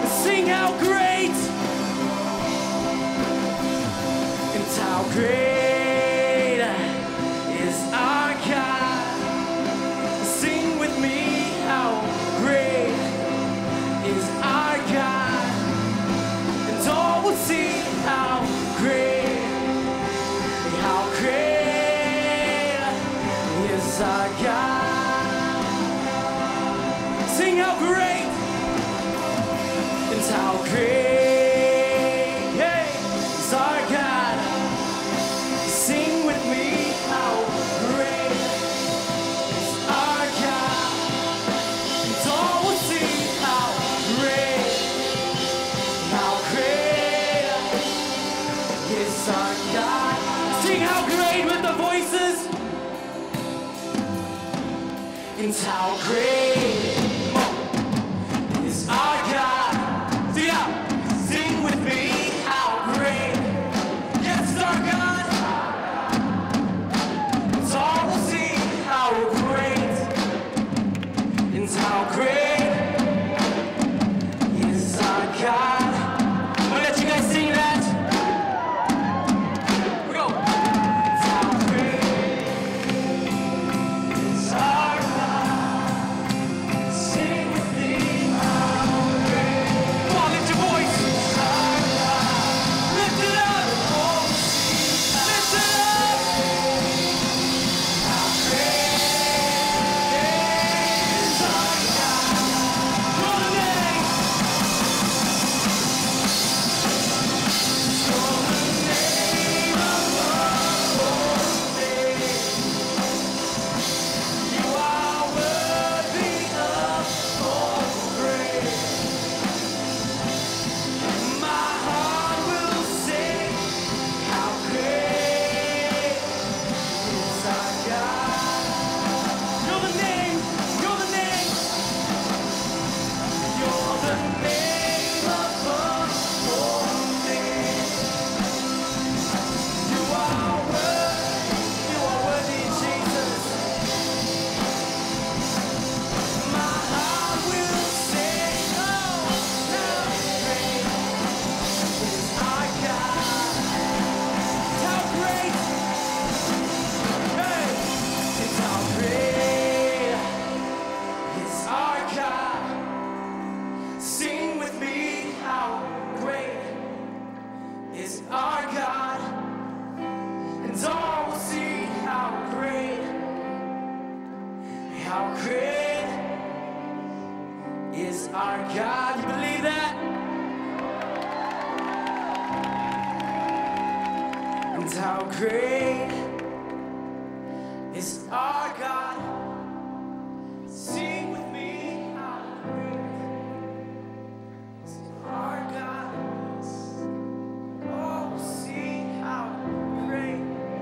Sing how great and how great is our God. Sing with me, how great is our God, and all will see how great is our God. Sing how great and how great is our God. Sing with me, how great is our God, and all will see how great is our God. Sing how great with the voices. And how great is our God. Sing out. Sing with me, how great. Yes, it's our God. And all will see how great. And how great is our God. I'm gonna let you guys sing that. Our God, you believe that? And how great is our God. Sing with me, how great is our God. Oh, see how great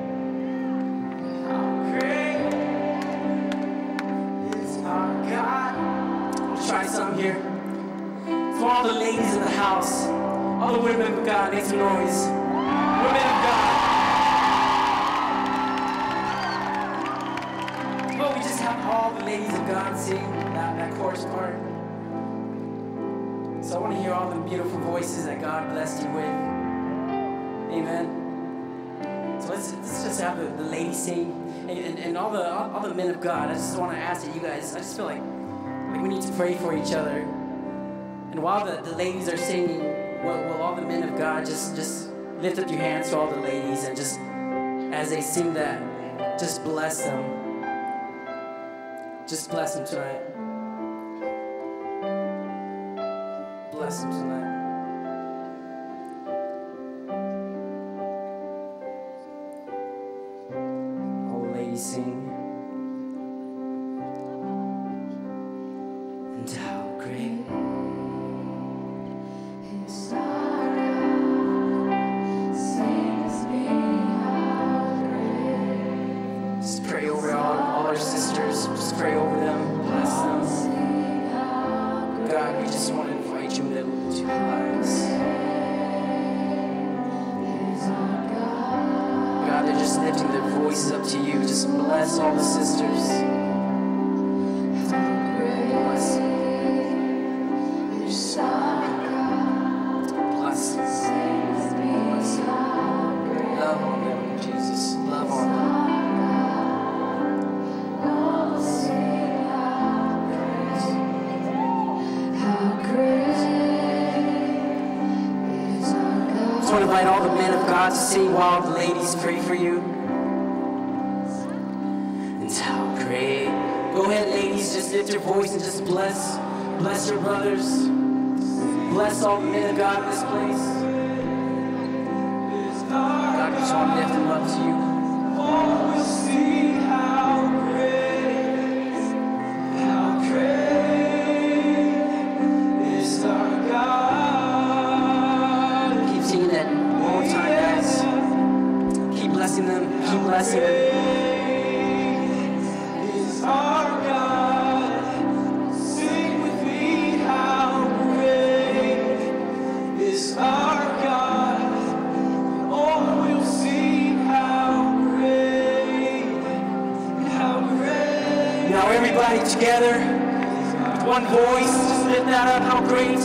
is our God. Let's try something here. For all the ladies in the house, all the women of God, make some noise. Women of God. Well, we just have all the ladies of God sing that chorus part. So I want to hear all the beautiful voices that God blessed you with. Amen. So let's just have the ladies sing, and all the men of God. I just want to ask that you guys. I just feel like we need to pray for each other. And while the ladies are singing, will all the men of God just lift up your hands to all the ladies, and just as they sing that, just bless them. Just bless them tonight. Bless them tonight. All the ladies sing. And how great. Pray over all our sisters. Just pray over them. Bless them. God, we just want to invite you into our lives. God, they're just lifting their voices up to you. Just bless all the sisters. Bless them. want to invite all the men of God to sing while the ladies pray for you. And how great. Go ahead, ladies, just lift your voice and just bless your brothers. Bless all the men of God in this place. God, we just want to lift them up to you. Oh, we'll see how great is our God. Keep singing that one more time, guys. Keep blessing them. Keep blessing them. Is our God. Sing with me, how great is our God. Oh, we'll see how great. Now everybody together, with one voice, just lift that up, how great.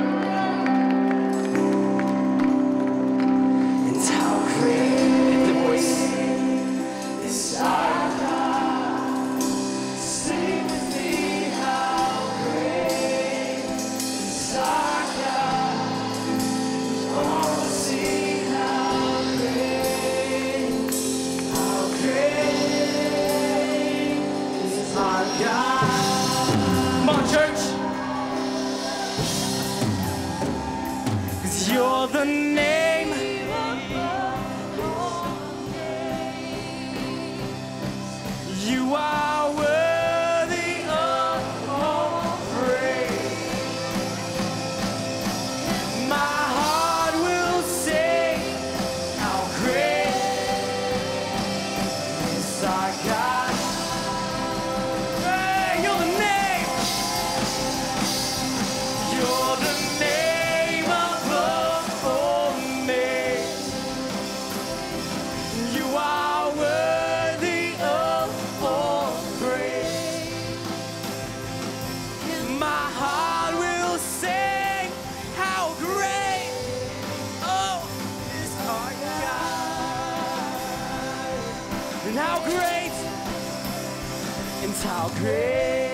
And how great, lift the voice, is our God. Sing with me, how great is our God. Oh, we'll see how great is our God. Come on, church. 'Cause you're the name. You are worthy of all praise. My heart will sing how great is our God. Hey, you're the name. You're the name above all names. You are worthy of all praise. My heart will sing how great, oh, is our God. And how great, and how great.